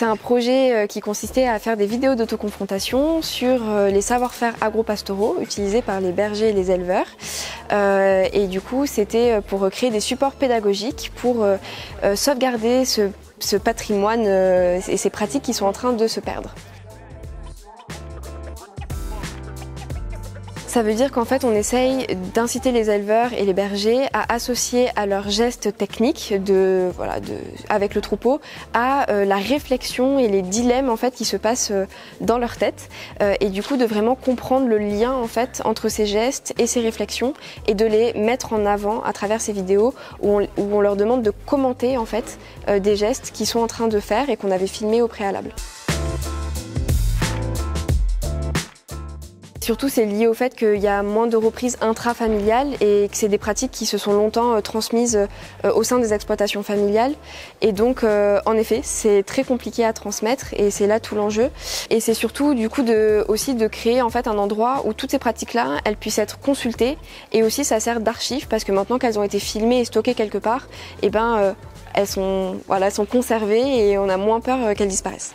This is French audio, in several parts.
C'est un projet qui consistait à faire des vidéos d'autoconfrontation sur les savoir-faire agro-pastoraux utilisés par les bergers et les éleveurs. Et du coup, c'était pour créer des supports pédagogiques pour sauvegarder ce patrimoine et ces pratiques qui sont en train de se perdre. Ça veut dire qu'en fait on essaye d'inciter les éleveurs et les bergers à associer à leurs gestes techniques avec le troupeau à la réflexion et les dilemmes en fait qui se passent dans leur tête et du coup de vraiment comprendre le lien en fait entre ces gestes et ces réflexions et de les mettre en avant à travers ces vidéos où on leur demande de commenter en fait des gestes qu'ils sont en train de faire et qu'on avait filmés au préalable. Surtout, c'est lié au fait qu'il y a moins de reprises intrafamiliales et que c'est des pratiques qui se sont longtemps transmises au sein des exploitations familiales. Et donc, en effet, c'est très compliqué à transmettre et c'est là tout l'enjeu. Et c'est surtout, du coup, aussi de créer en fait un endroit où toutes ces pratiques-là, elles puissent être consultées et aussi ça sert d'archive parce que maintenant qu'elles ont été filmées et stockées quelque part, elles sont conservées et on a moins peur qu'elles disparaissent.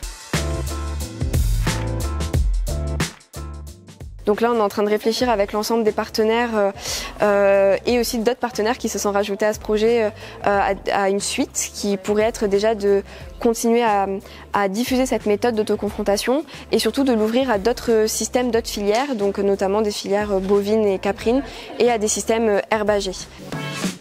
Donc là, on est en train de réfléchir avec l'ensemble des partenaires et aussi d'autres partenaires qui se sont rajoutés à ce projet à une suite qui pourrait être déjà de continuer à diffuser cette méthode d'autoconfrontation et surtout de l'ouvrir à d'autres systèmes, d'autres filières, donc notamment des filières bovines et caprines et à des systèmes herbagers.